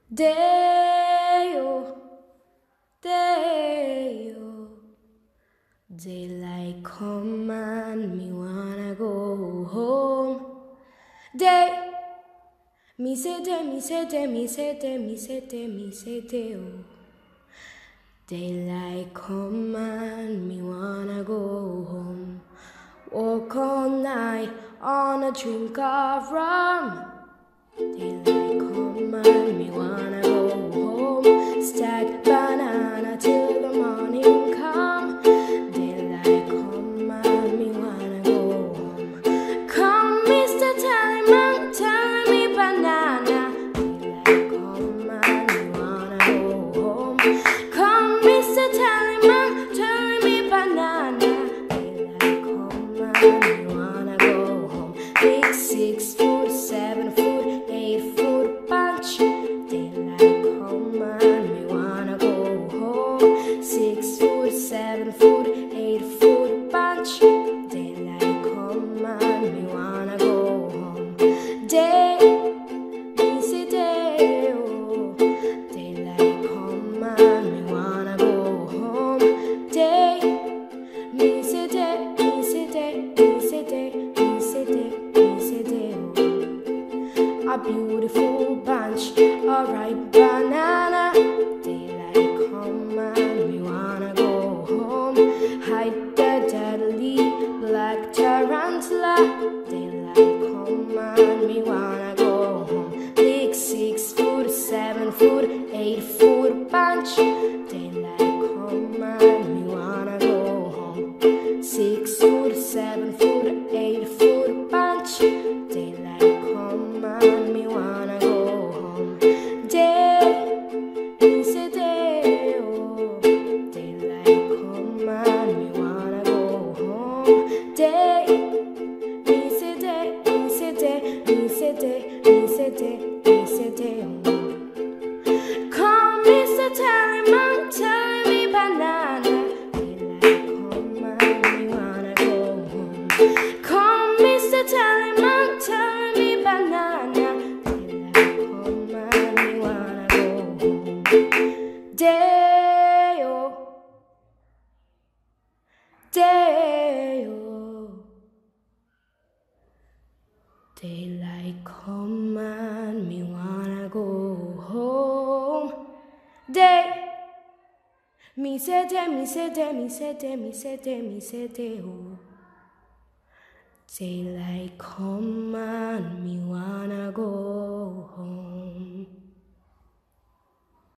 Day-o, day-o, daylight come and me wanna go home. Day, me say day, me say day, me say day, me say day, me say day, oh. Daylight come and me wanna go home. Walk all night on a drink of rum. Daylight come and me wanna go home. Stack banana till the morning come. Daylight come and me wanna go home. Come, Mr. Tallyman, tell me banana. Daylight come and me wanna go home. Come, Mr. Tallyman, tell me banana. Daylight come and me wanna go home. Big 6 foot, 7 foot, 8 foot punch. Daylight come and me wanna go home. 6 foot, 7 foot, 8 foot punch. Daylight come and me wanna go home. Day, me say day, oh. Daylight come and me wanna go home. Day, me say day, me say day, me say day, me say day, me say day, oh. A beautiful bunch of ripe banana. Daylight come and me wanna go home. Hide the deadly black tarantula. Daylight come and me wanna go home. Big 6 foot, 7 foot, 8 foot bunch. Daylight come and me wanna go home. 6 foot, 7 foot, 8 foot bunch. Daylight come and me wanna go home. Day, me say day, oh. Daylight come and me wanna go home. Day, me say day, me say day, me say day, me say day, me say day, oh. Come, Mr. Tallyman, tell me banana. Daylight come and me wanna go home. Come, Mr. Tallyman, tell me banana. Daylight come and me wanna go home. Day-o, day-o, daylight come and me wanna go home. Day, me say day, me say day, me say day, me say day, me say day, oh. Daylight come and me wanna go home.